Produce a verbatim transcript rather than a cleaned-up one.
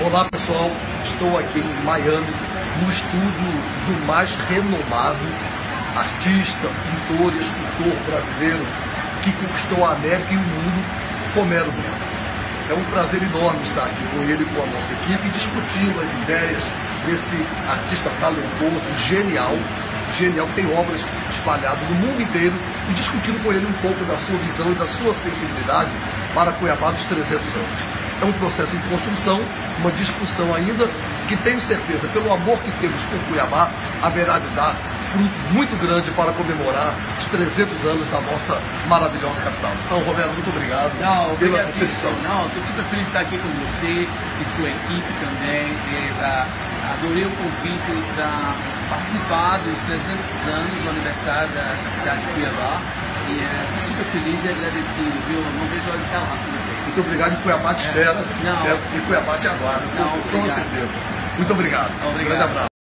Olá pessoal, estou aqui em Miami, no estúdio do mais renomado artista, pintor e escultor brasileiro que conquistou a América e o mundo, Romero Brito. É um prazer enorme estar aqui com ele e com a nossa equipe, discutindo as ideias desse artista talentoso, genial, genial, que tem obras espalhadas no mundo inteiro, e discutindo com ele um pouco da sua visão e da sua sensibilidade para Cuiabá dos trezentos anos. É um processo em construção, uma discussão ainda, que tenho certeza, pelo amor que temos por Cuiabá, haverá de dar frutos muito grandes para comemorar os trezentos anos da nossa maravilhosa capital. Então, Romero, muito obrigado Não, pela obrigado, recepção. Não, estou super feliz de estar aqui com você e sua equipe também. E, uh, adorei o convite para participar dos trezentos anos do aniversário da, da cidade de Cuiabá. E uh, super feliz e agradecido, viu? Não vejo a hora de estar lá com você. Muito obrigado, e Cuiabá te espera, Não. certo? E Cuiabá te aguarda, Não, com obrigado. certeza. Muito obrigado. Obrigado. Um grande abraço.